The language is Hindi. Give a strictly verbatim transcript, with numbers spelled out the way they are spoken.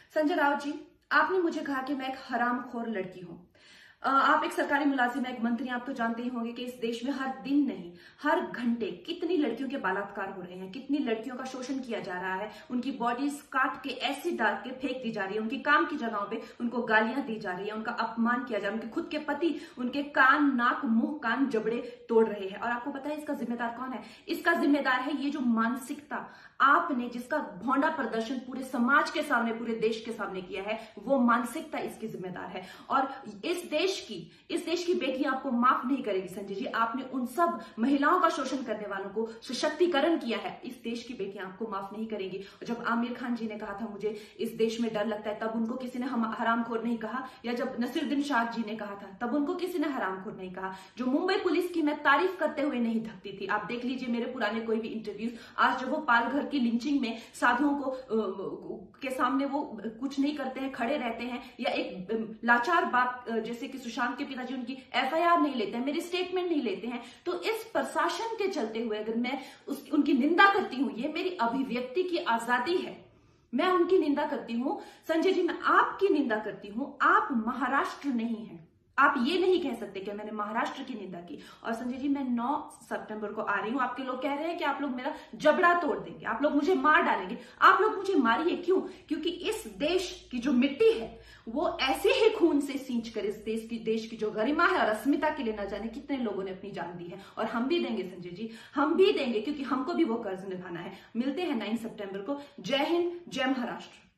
संजय राउत जी, आपने मुझे कहा कि मैं एक हरामखोर लड़की हूं। आप एक सरकारी मुलाजिम हैं, एक मंत्री, आप तो जानते ही होंगे कि इस देश में हर दिन नहीं हर घंटे कितनी लड़कियों के बलात्कार हो रहे हैं, कितनी लड़कियों का शोषण किया जा रहा है, उनकी बॉडीज काट के ऐसी डाल के फेंक दी जा रही है, उनकी काम की जगहों पे उनको गालियां दी जा रही है, उनका अपमान किया जा रहा है, उनके खुद के पति उनके कान, नाक, मुंह, कान, जबड़े तोड़ रहे हैं। और आपको पता है इसका जिम्मेदार कौन है? इसका जिम्मेदार है ये जो मानसिकता आपने, जिसका भौंडा प्रदर्शन पूरे समाज के सामने, पूरे देश के सामने किया है, वो मानसिकता इसकी जिम्मेदार है। और इस देश की इस देश की बेटी आपको माफ नहीं करेगी संजय जी। आपने उन सब महिलाओं का शोषण करने वालों को सशक्तिकरण किया है, इस देश की बेटियां आपको माफ नहीं करेंगी। जब आमिर खान जी ने कहा था मुझे इस देश में डर लगता है, तब उनको किसी ने हम हरामखोर नहीं कहा, या जब नसीरुद्दीन शाह जी ने कहा था तब उनको किसी ने हरामखोर नहीं कहा। जो मुंबई पुलिस की मैं तारीफ करते हुए नहीं थकती थी, आप देख लीजिए मेरे पुराने कोई भी इंटरव्यूज, आज जब वो पालघर की लिंचिंग में साधुओं को के सामने वो कुछ नहीं करते हैं, खड़े रहते हैं, या एक लाचार बात जैसे कि सुशांत के पिताजी उनकी एफ आई आर नहीं लेते हैं, मेरी स्टेटमेंट नहीं लेते हैं, तो इस प्रशासन के चलते हुए अगर मैं उस उनकी निंदा करती हूं, ये मेरी अभिव्यक्ति की आजादी है, मैं उनकी निंदा करती हूं। संजय जी, मैं आपकी निंदा करती हूं, आप महाराष्ट्र नहीं हैं, आप ये नहीं कह सकते कि मैंने महाराष्ट्र की निंदा की। और संजय जी, मैं नौ सितंबर को आ रही हूं, आपके लोग कह रहे हैं कि आप लोग मेरा जबड़ा तोड़ देंगे, आप लोग मुझे मार डालेंगे। आप लोग मुझे मारिए, क्यों? क्योंकि इस देश की जो मिट्टी है वो ऐसे ही खून से सींच कर इस देश की देश की जो गरिमा है और अस्मिता के लिए न जाने कितने लोगों ने अपनी जान दी है। और हम भी देंगे संजय जी, हम भी देंगे, क्योंकि हमको भी वो कर्ज निभाना है। मिलते हैं नौ सितंबर को। जय हिंद, जय महाराष्ट्र।